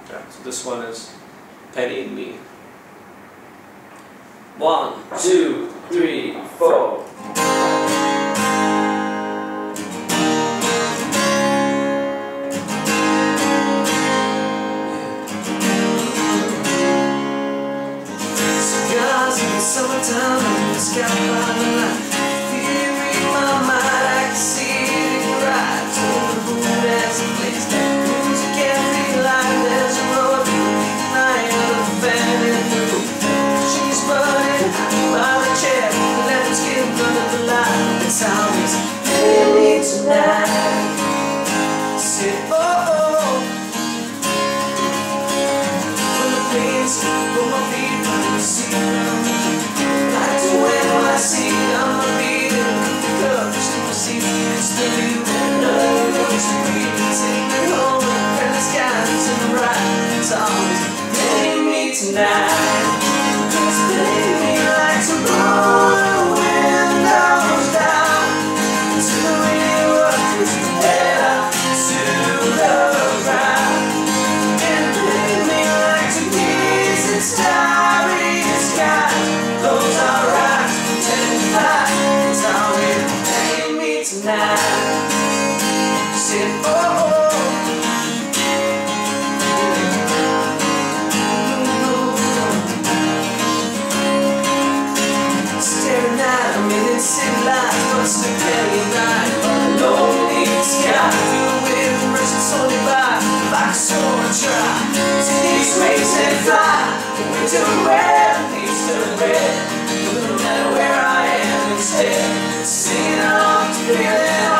Yeah, so this one is Penny and Me. 1, 2, 3, 4. Cigars in the summertime and the sky by the light. Feel in my mind, I can see it right. Turn the moon as it plays. Music every line, there's a road through the night of the fan in the roof. She's burning by the chair, the lemon skin under the light. It's always me tonight. Say oh oh. When the planes put my feet on the seat, like to when I see I'm a beating the cup, just to see it's the view. Another road to breathe, take me home and the skies in the right. It's always me tonight. Just baby, like tomorrow when the windows down to the river, push the pedal to the ground, and play me like to kiss and starry skies. Close our eyes, pretend to fly. It's always me tonight. Say oh oh. Staring at a million city lights, what's the penny night? Lonely sky, filled with Russian solely by. If I could soar and try to these waves and fly, winter red, leaves turn red. No matter where I am instead, singing on to feeling.